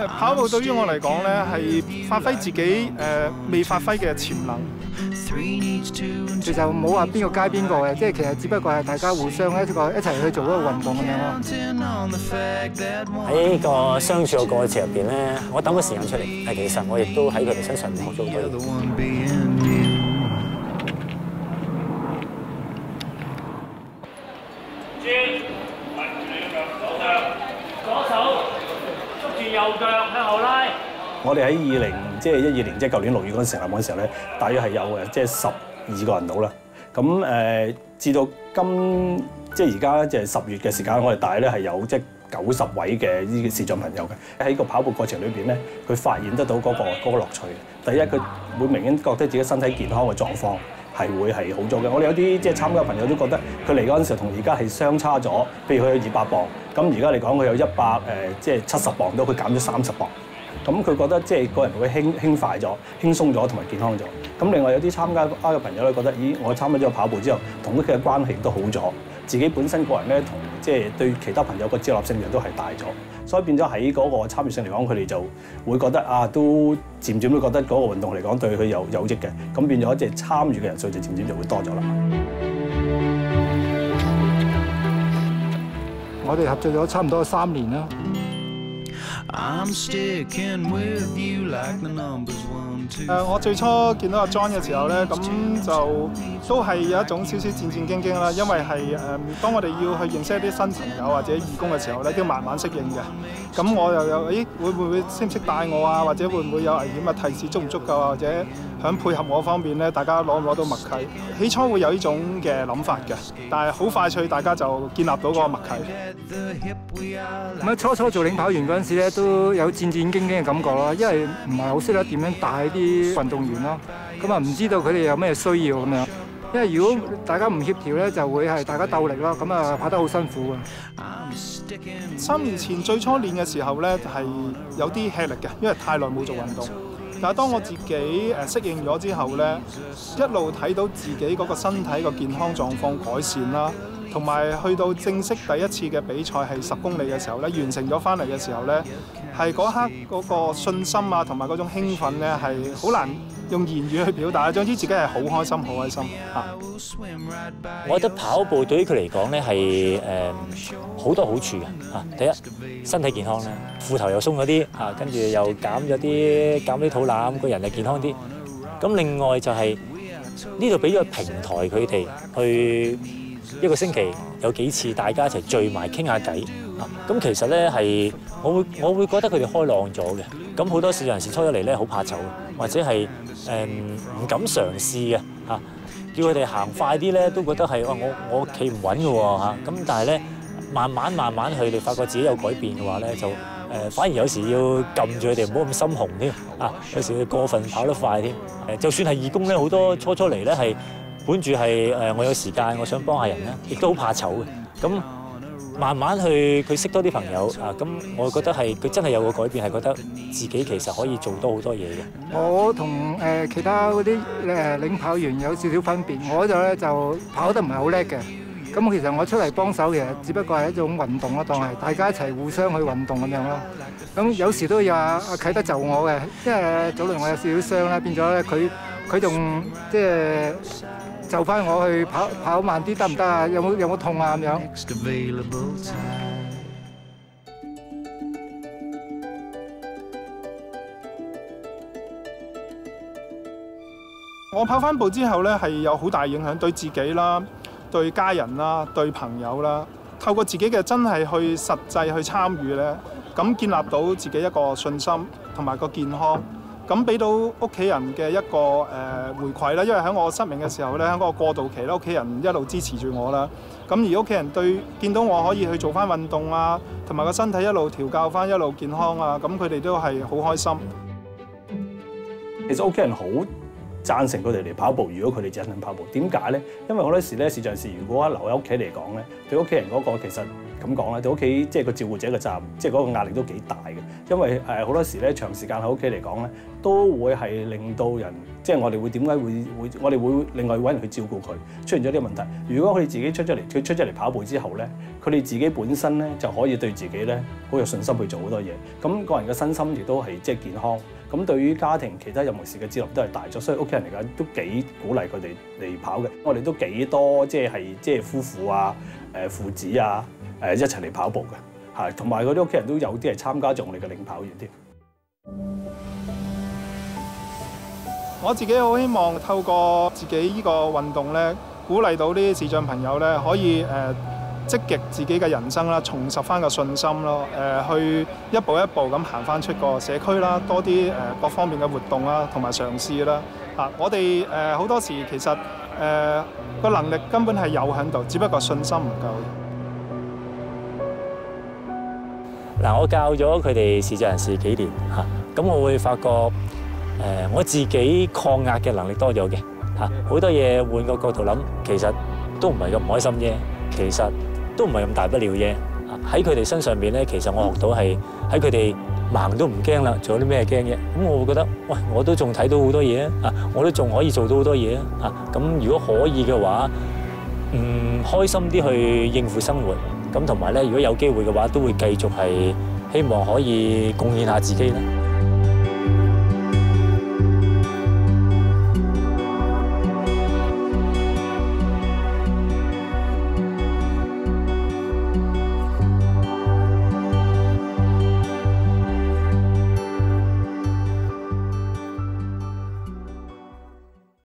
跑步對於我嚟講咧，係發揮自己未發揮嘅潛能。 其實冇話邊個街邊個嘅，即係其實只不過係大家互相一齊去做一個運動咁樣咯。 喺個相處嘅過程入邊咧，我等個時間出嚟，但其實我亦都喺佢哋身上學咗好多嘢。 左手捉住右腳向後拉。 我哋喺2012年，即係舊年6月嗰陣成立嗰陣時候咧，大約係有即係12個人到啦。咁至到即係而家即係10月嘅時間，我哋大約咧係有即係90位嘅呢個視障朋友嘅。喺個跑步過程裏邊咧，佢發現得到嗰個樂趣。第一，佢會明顯覺得自己身體健康嘅狀況係好咗嘅。我哋有啲即係參加朋友都覺得佢嚟嗰陣時候同而家係相差咗。譬如佢有200磅，咁而家嚟講佢有即係70磅到，佢減咗30磅。咁佢覺得即係個人會輕快咗、輕鬆咗同埋健康咗。咁另外有啲參加嘅朋友咧覺得，咦，我參加咗跑步之後，同屋企嘅關係都好咗，自己本身個人咧同即係對其他朋友嘅接納性亦都係大咗，所以變咗喺嗰個參與性嚟講，佢哋就會覺得都漸漸都覺得嗰個運動嚟講對佢有益嘅，咁變咗即係參與嘅人數就漸漸就會多咗啦。 我哋合作咗差唔多3年啦。 我最初見到阿 John 嘅時候咧，咁就都係有一種少少戰戰兢兢啦，因為係當我哋要去認識一啲新朋友或者義工嘅時候咧，都要慢慢適應嘅。咁我又有會唔會識唔識帶我啊？或者會唔會有危險啊？提示足唔足夠啊？或者喺配合我方面咧，大家攞唔攞到默契？起初會有呢種嘅諗法嘅，但係好快脆，大家就建立到嗰個默契。 咁初初做領跑員嗰陣時咧，都有戰戰兢兢嘅感覺咯，因為唔係好識得點樣帶啲運動員咯，咁啊唔知道佢哋有咩需要咁樣。因為如果大家唔協調咧，就會係大家鬥力咯，咁啊跑得好辛苦嘅。 3年前最初練嘅時候咧，係有啲吃力嘅，因為太耐冇做運動。但係當我自己適應咗之後咧，一路睇到自己嗰個身體個健康狀況改善啦，同埋去到正式第一次嘅比賽係10公里嘅時候咧，完成咗翻嚟嘅時候咧，係嗰刻嗰個信心啊，同埋嗰種興奮咧，係好難用言語去表達。總之自己係好開心，好開心啊！ 我覺得跑步對於佢嚟講咧係好多好處嘅嚇。第一，身體健康咧，褲頭又鬆咗啲嚇，跟住又減啲肚腩，個人又健康啲。咁另外就係呢度俾咗個平台佢哋去一個星期有幾次大家一齊聚埋傾下偈啊。咁其實咧係我會覺得佢哋開朗咗嘅。咁好多時有陣時初一嚟咧好怕醜，或者係唔敢嘗試嘅嚇。叫佢哋行快啲咧，都覺得係我企唔穩嘅喎嚇。咁但係咧慢慢佢哋發覺自己有改變嘅話咧，就反而有時要撳住佢哋唔好咁心紅添啊。有時佢過分跑得快添。就算係義工咧，好多初嚟咧係本住係我有時間，我想幫下人咧，亦都好怕醜嘅。咁慢慢去佢識多啲朋友啊，咁我覺得係佢真係有個改變，係覺得自己其實可以做多好多嘢嘅。 我同其他嗰啲領跑員有少少分別，我嗰度咧就跑得唔係好叻嘅。咁其實我出嚟幫手，其實只不過係一種運動咯，當係大家一齊互相去運動咁樣咯。咁有時都有阿啟德就我嘅，因為早輪我有少少傷啦，變咗咧佢仲即係就翻我去跑慢啲得唔得啊？有冇痛啊咁樣？ 我跑翻步之後咧，係有好大影響，對自己啦、對家人啦、對朋友啦。透過自己嘅真係去實際去參與咧，咁建立到自己一個信心同埋個健康。咁俾到屋企人嘅一個回饋啦，因為喺我失明嘅時候咧，喺嗰個過渡期咧，屋企人一路支持住我啦。咁而屋企人見到我可以去做翻運動啊，同埋個身體一路調教翻，一路健康啊，咁佢哋都係好開心。 其實屋企人好贊成佢哋嚟跑步，如果佢哋真係跑步，點解咧？因為好多時咧，視障人士如果留喺屋企嚟講咧，對屋企人嗰個其實咁講啦，對屋企即係個照顧者嘅責任，即係嗰個壓力都幾大嘅。因為好多時咧長時間喺屋企嚟講咧，都會係令到人，即係我哋會點解我哋會另外揾人去照顧佢，出現咗啲問題。如果佢哋自己出咗嚟跑步之後咧，佢哋自己本身咧就可以對自己咧好有信心去做好多嘢。咁個人嘅身心亦都係即係健康。咁對於家庭其他任何事嘅支持都係大咗，所以屋企人嚟講都幾鼓勵佢哋嚟跑嘅。我哋都幾多即係夫婦啊、父子啊一齊嚟跑步嘅，係同埋嗰啲屋企人都有啲係參加咗我哋嘅領跑員添。 我自己好希望透過自己呢個運動咧，鼓勵到啲視障朋友咧，可以積極自己嘅人生啦，重拾翻個信心咯，去一步一步咁行翻出個社區啦，多啲各方面嘅活動啦，同埋嘗試啦。我哋好多時其實個能力根本係有喺度，只不過信心唔夠。 嗱，我教咗佢哋視障人士幾年嚇，咁我會發覺我自己抗壓嘅能力多咗嘅嚇，好多嘢換個角度諗，其實都唔係咁唔開心啫，其實都唔係咁大不了啫。喺佢哋身上邊咧，其實我學到係喺佢哋盲都唔驚啦，仲有啲咩驚啫？咁我會覺得，喂，我都仲睇到好多嘢啊！我都仲可以做到好多嘢啊！咁如果可以嘅話，開心啲去應付生活，咁同埋咧，如果有機會嘅話，都會繼續係希望可以貢獻下自己啦。